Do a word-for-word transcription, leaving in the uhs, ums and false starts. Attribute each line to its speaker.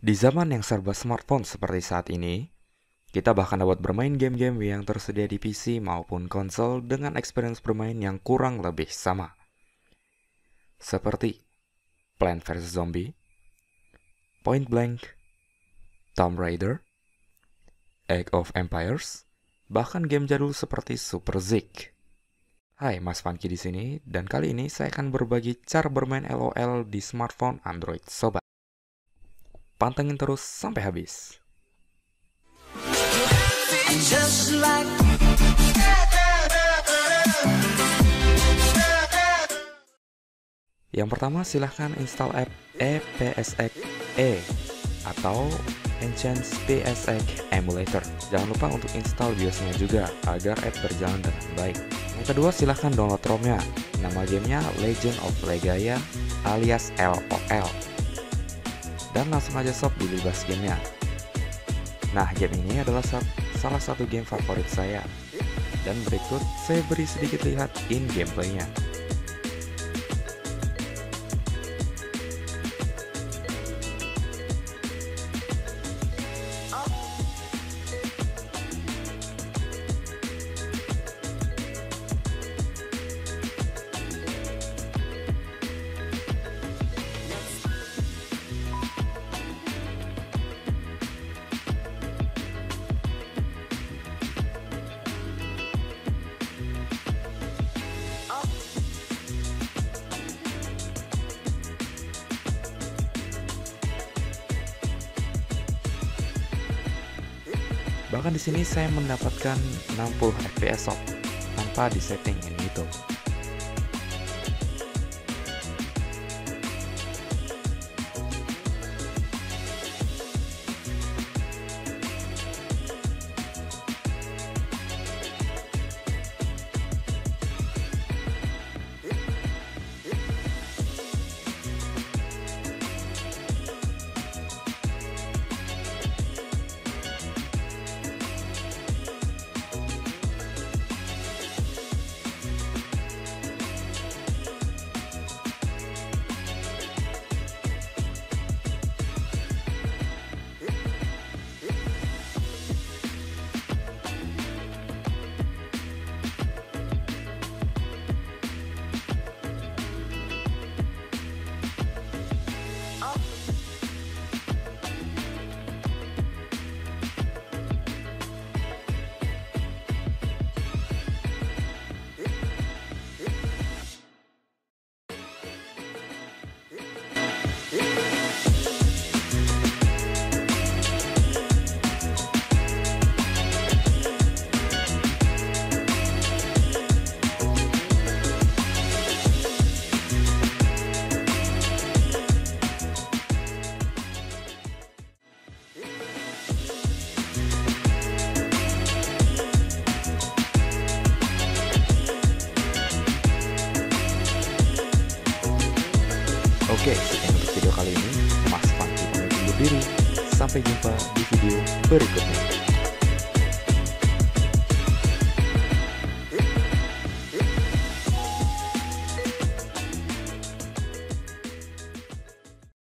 Speaker 1: Di zaman yang serba smartphone seperti saat ini, kita bahkan dapat bermain game-game yang tersedia di P C maupun konsol dengan experience bermain yang kurang lebih sama. Seperti Plants versus. Zombie, Point Blank, Tomb Raider, Age of Empires, bahkan game jadul seperti Super Zik. Hai, Mas Funky di sini, dan kali ini saya akan berbagi cara bermain L O L di smartphone Android Sobat. Pantengin terus sampai habis. Yang pertama, silahkan install app E P S X E atau Enchant P S X Emulator. Jangan lupa untuk install BIOSnya juga agar app berjalan dengan baik. Yang kedua, silahkan download ROM-nya. Nama gamenya Legend of Legaia alias L O L. Dan langsung aja sob dilibas gamenya. Nah, game ini adalah salah satu game favorit saya. Dan berikut saya beri sedikit lihat in gameplaynya. Bahkan di sini saya mendapatkan enam puluh F P S sob, tanpa disetting ini itu. Oke, sekian untuk video kali ini. Mas Funky pamit undur diri. Sampai jumpa di video berikutnya.